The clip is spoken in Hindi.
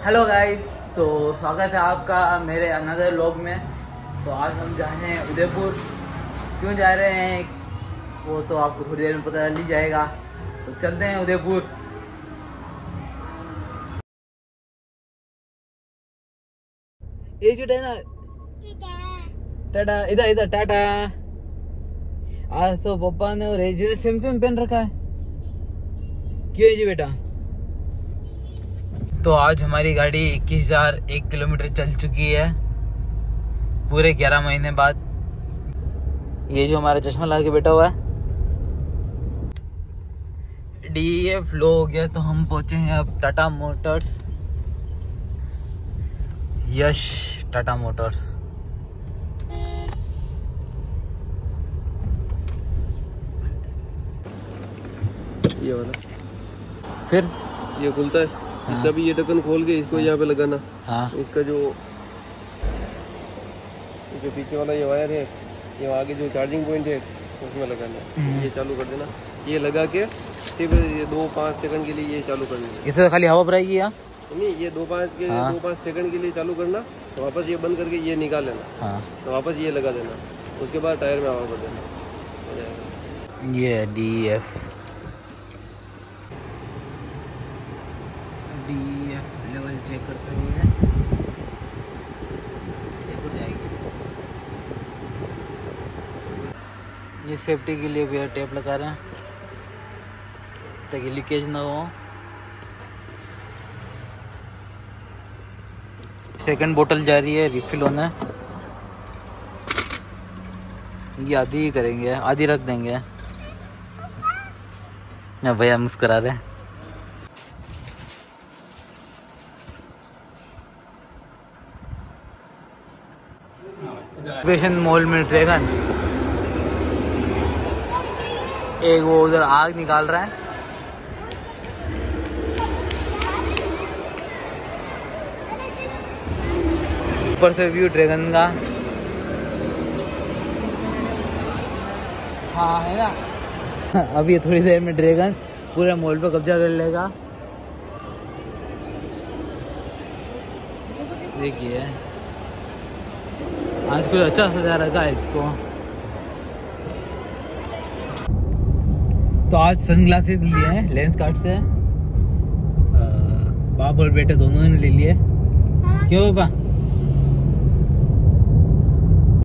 हेलो गाइस, तो स्वागत है आपका मेरे अनदर व्लॉग में। तो आज हम जा रहे हैं उदयपुर। क्यों जा रहे हैं वो तो आपको थोड़ी देर में पता चल ही जाएगा। तो चलते हैं उदयपुर। ये जो है ना टाटा, इधर इधर टाटा। आज तो पापा ने और ये सेम सेम पहन रखा है। क्यों है जी बेटा? तो आज हमारी गाड़ी 21,001 किलोमीटर चल चुकी है पूरे 11 महीने बाद। ये जो हमारा चश्मा लगा के बैठा हुआ है DEF लो हो गया, तो हम पहुंचे हैं अब Tata motors. Yes Tata motors. ये वाला फिर ये खुलता है। हाँ। इसका भी ये ढक्कन खोल के इसको यहाँ पे लगाना। हाँ। इसका जो पीछे वाला ये वायर है, ये आगे जो चार्जिंग पॉइंट है उसमें लगाना। ये चालू कर देना। ये लगा के सिर्फ ये 2-5 सेकंड के लिए ये चालू करना। इससे खाली हवा भराएगी या नहीं, ये 2-5 सेकंड के लिए चालू करना, तो वापस ये बंद करके ये निकाल लेना। हाँ। तो वापस ये लगा देना, उसके बाद टायर में हवा भर देना। ये DEF लेवल चेक करते हुए ये सेफ्टी के लिए भी टेप लगा रहे हैं ताकि लीकेज ना हो। सेकंड बोतल जा रही है, रिफिल होना है। ये आधी ही करेंगे, आधी रख देंगे ना। भैया मुस्कुरा रहे हैं। वेशन मॉल में ड्रैगन एक वो उधर आग निकाल रहा है। ऊपर से व्यू ड्रैगन का। हाँ है ना। अब ये थोड़ी देर में ड्रैगन पूरे मॉल पे कब्जा कर लेगा। देखिए आज कुछ अच्छा सजा रखा है इसको। तो आज सनग्लासेस लिए हैं लेंस कार्ट से। बाप और बेटे दोनों ने ले लिए। क्यों पापा?